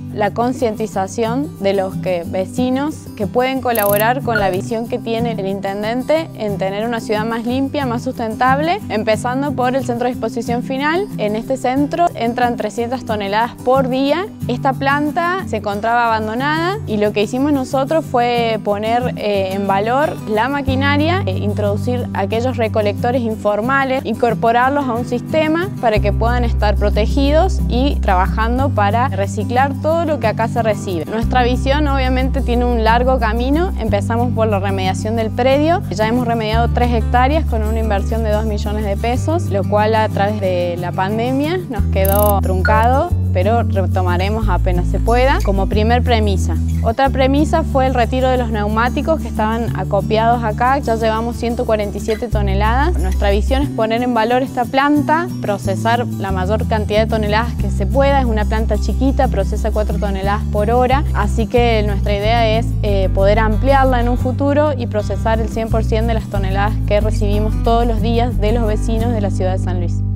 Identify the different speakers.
Speaker 1: la concientización de los vecinos que pueden colaborar con la visión que tiene el intendente en tener una ciudad más limpia, más sustentable, empezando por el centro de disposición final. En este centro entran 300 toneladas por día. Esta planta se encontraba abandonada y lo que hicimos nosotros fue poner en valor la maquinaria, introducir aquellos recolectores informales, incorporarlos a un sistema para que puedan estar protegidos y trabajando para reciclar todo lo que acá se recibe. Nuestra visión obviamente tiene un largo camino. Empezamos por la remediación del predio. Ya hemos remediado 3 hectáreas con una inversión de 2 millones de pesos, lo cual a través de la pandemia nos quedó truncado, pero retomaremos apenas se pueda como primer premisa. Otra premisa fue el retiro de los neumáticos que estaban acopiados acá. Ya llevamos 147 toneladas. Nuestra visión es poner en valor esta planta, procesar la mayor cantidad de toneladas que se pueda. Es una planta chiquita, procesa 4 toneladas por hora, así que nuestra idea es poder ampliarla en un futuro y procesar el 100% de las toneladas que recibimos todos los días de los vecinos de la ciudad de San Luis.